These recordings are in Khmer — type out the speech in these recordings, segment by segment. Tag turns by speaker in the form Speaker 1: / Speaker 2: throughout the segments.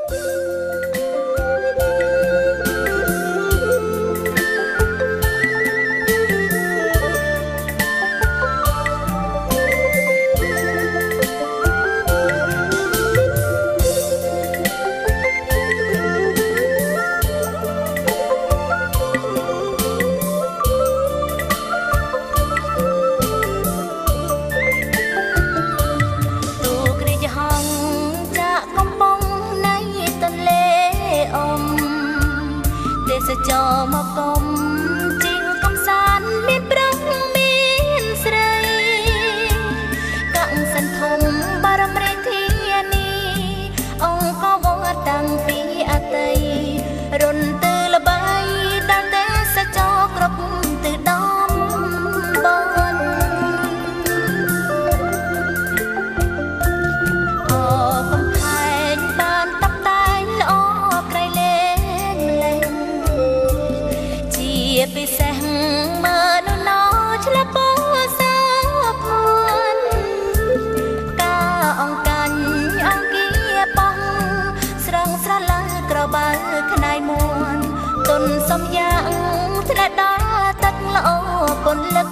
Speaker 1: จอมากมจริงคำสารมีปรังมีสไรกังสันทมบารมเรทีนีองก็วงตังปีอาเตยรุนตือละใบตั้งแต่สะจอกรบตือดอมบนออกคำแพงบานตับตายละออกไกลเล่นเล่นไปแสงเมื่อนนอชละปอสาพรกาองกันองเกียปองสรังสระลากระบาลขนายมวนต้นสมยังทะเลดาตักละโอปนลึก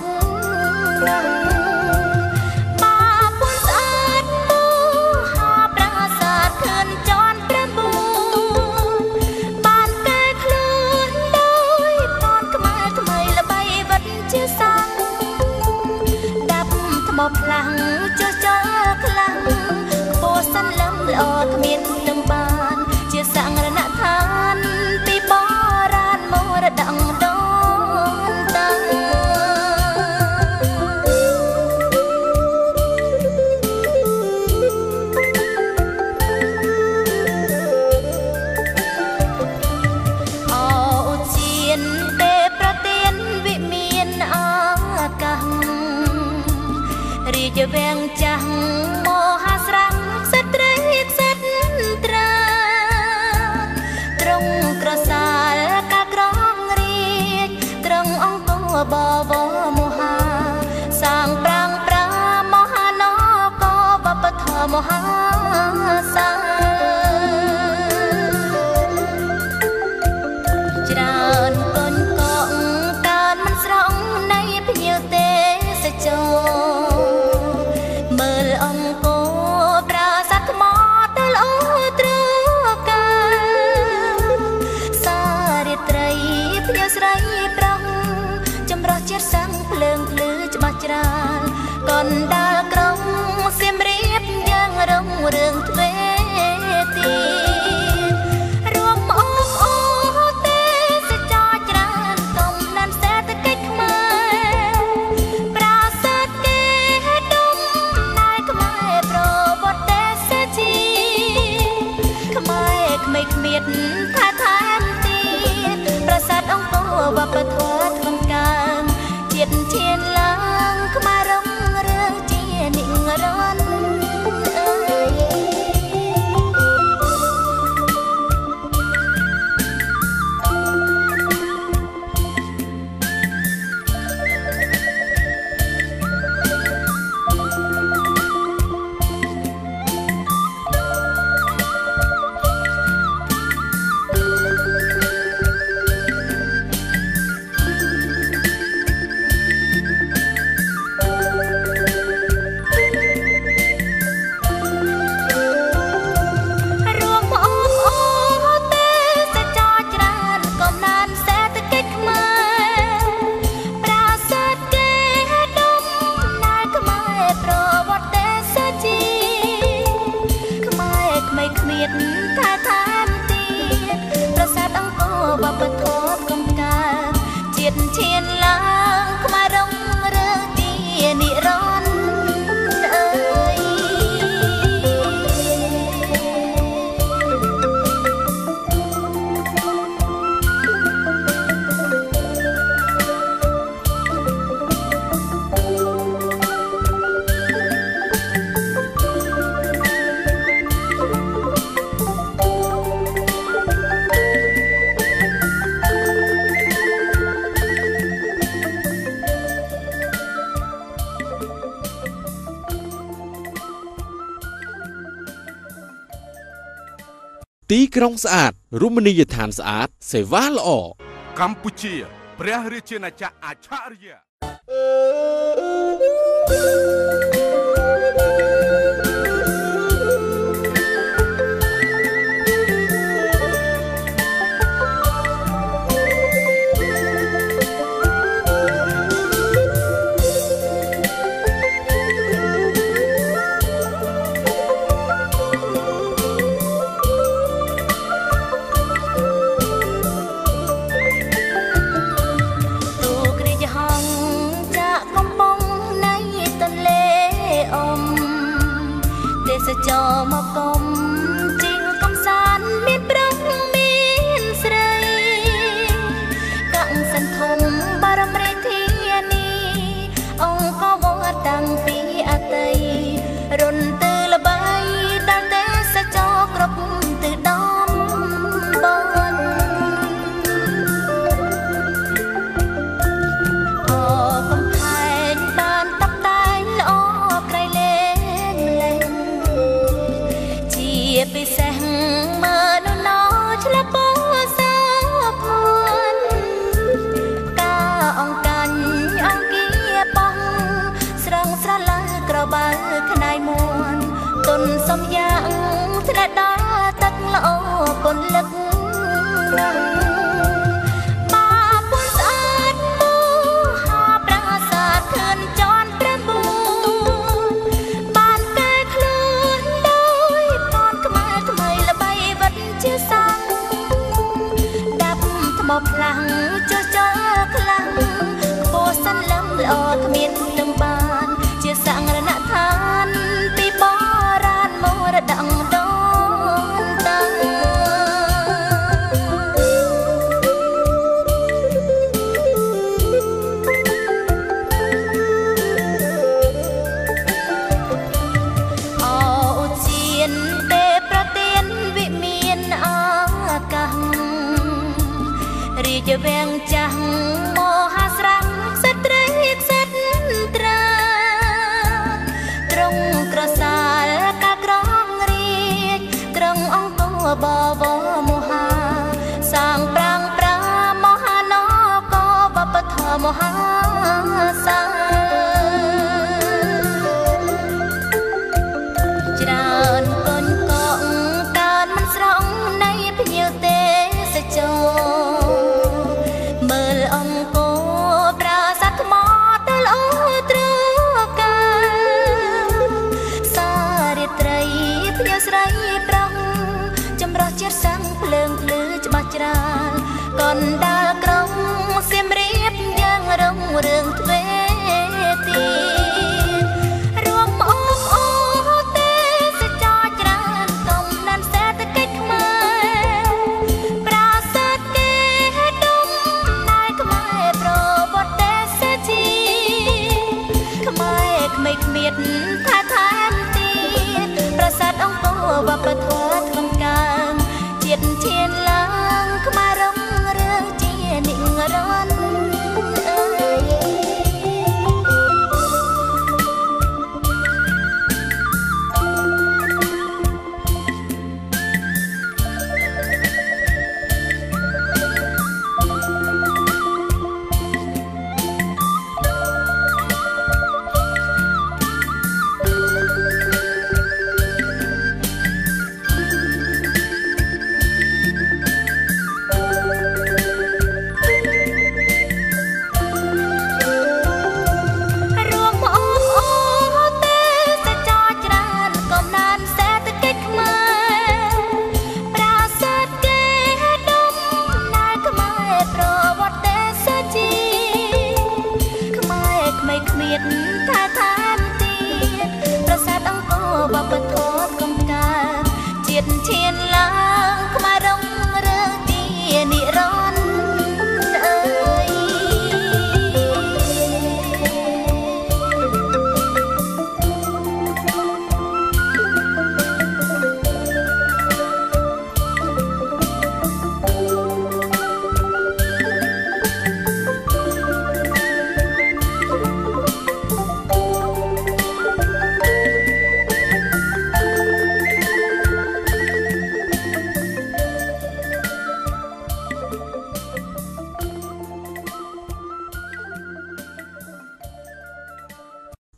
Speaker 1: ป่าปนสะอาดมูหาปราศาสตร์คืนจรประมูบ้านแก่คลื่นโดยปอนขมาทำไมละใบวัดเชื่อสังดับทมพลังเจ้าเจ้าคลังโบสันลำละออขมิ้นลำบานเชื่อสังระนาทานปีบอรานโมระดังดอนตังจะแบ่งจังโมหสรังสตรีสตราตรงกระสาลกากรองเรียกตรงองตัวบอบโมหาสร้างปรางปราโมหานอกบปทโมหาสาจรานกนกองการมันสรองในพเยเตสโจเมื่อองโกปราสัตมอตลอตรกาสาริตรีพยสไรปรองจำรอเจ็ดสังเพลิงพลือจะมาจราก่อนดากรองเสียมเรียบยังรงเรื่องเทว
Speaker 2: ទីក្រុងស្អាតរមណីយដ្ឋានស្អាតសេវាល្អ
Speaker 3: កម្ពុជាព្រះរាជាណាចក្រអច្ឆរិយៈ
Speaker 1: ចោមកកុំជីងកំសាន្តមានប្រឹងមានស្រីកាំងសិនធំបារមរាជធានីអង្គក៏វត្តតាំងពីអតីតរុនទៅល្បីដល់តែសចោគ្រប់ទិសដំបនអូកំផែងបានតាប់តែងល្អក្រៃលែងលែងពិសេសមើលនៅណោឆ្លាពោសាភ័នការអង្កាញ់អង្គាបងស្រងស្រឡាក្របើខ្នាយមួនទុនសំយ៉ាងធ្លាក់ដល់ទឹកល្អពន្លឹកមកផ្លាំងចុះចោលខ្លាំងខ្ពស់សិនលឹមល្អគ្មាននឹងបានជាសង្រណដ្ឋានពីបរាណមរតកដូនតាអូជានទេប្រទានវិមានអាកាសរាជវាំងចាស់មហាស្រងសិតត្រីសិតត្រាត្រង់ក្រសាលកាក្រងរាជត្រង់អង្គបវមហាសាងប្រាំងប្រាមហានគបបធមហាសាច្រើនកូនកងកើនមិនស្រងនៃភ្ញៀវទេសចរមើលអង្គប្រាសាទថ្មទៅល្អត្រកាសារាត្រីភ្ញៀវស្រីប្រុងចម្រោះជាតិសាំងភ្លើងភ្លឺច្បាស់ច្រើនកណ្ដាលក្រុងសៀមរាបយ៉ាងរុងរឿងទ្វេទីរួមអបអូទេសចរច្រើនកំណានសេដ្ឋកិច្ចខ្មែរប្រាសាទគេដុំណៃខ្មែរប្រវត្តិទេសជីខ្មែរក្មេងគ្មៀតថាថែមទៀតប្រាសាទអង្គរវប្បធម៌ថ្លឹងកើងជាតិឈានឡើងខ្មែររុងរឿងជា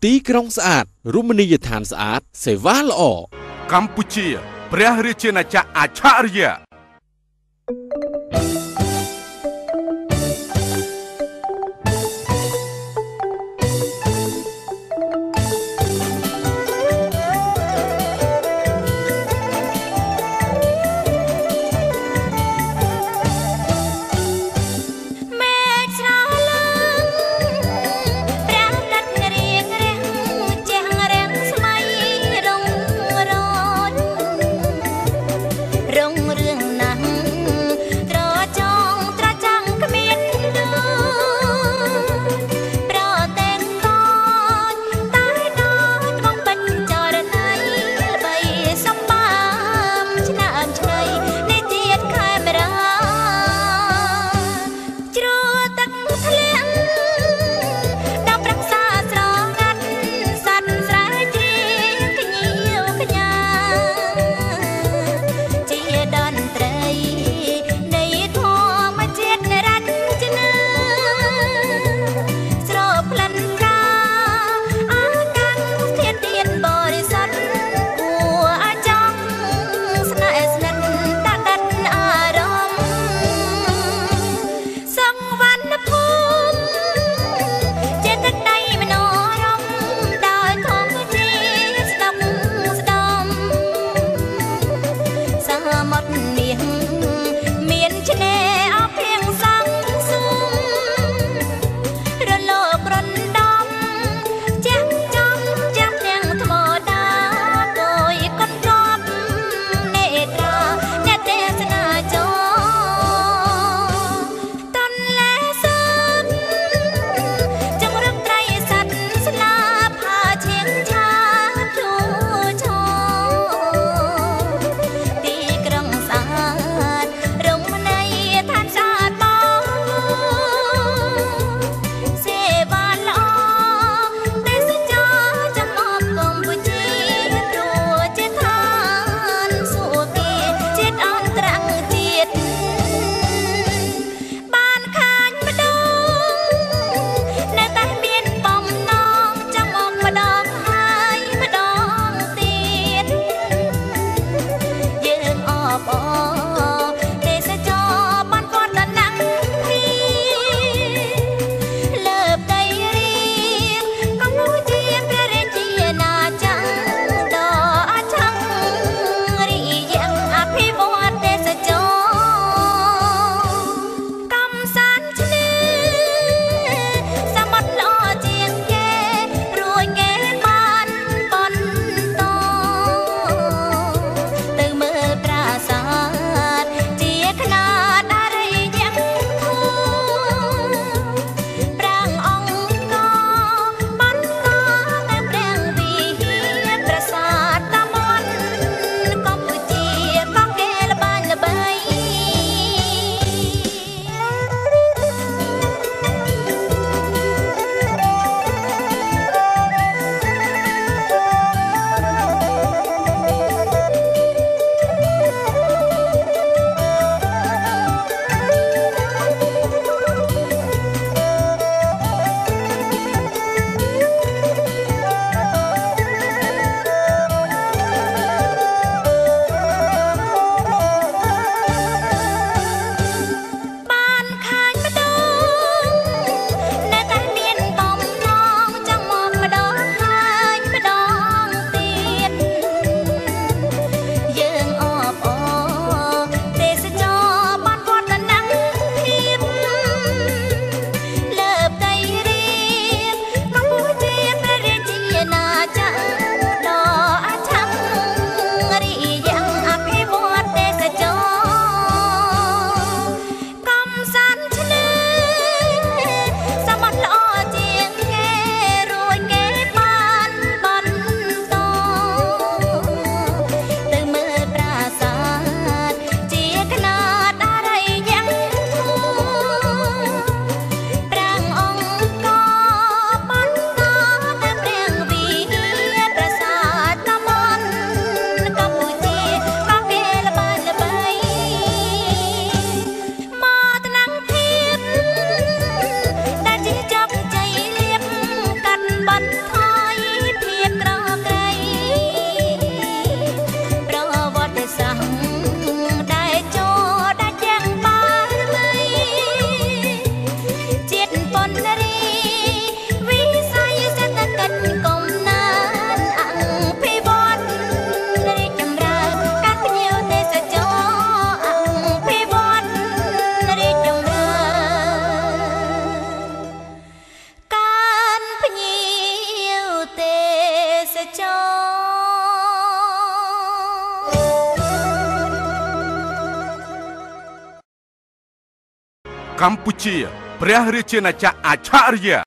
Speaker 2: ទីក្រុងស្អាតរមណីយដ្ឋានស្អាតសេវាល្អ
Speaker 3: កម្ពុជាព្រះរាជាណាចក្រអច្ឆរិយៈ
Speaker 1: រងរឿងចរ
Speaker 3: កម្ពុជាព្រះរាជាណាចក្រអច្ឆរិយៈ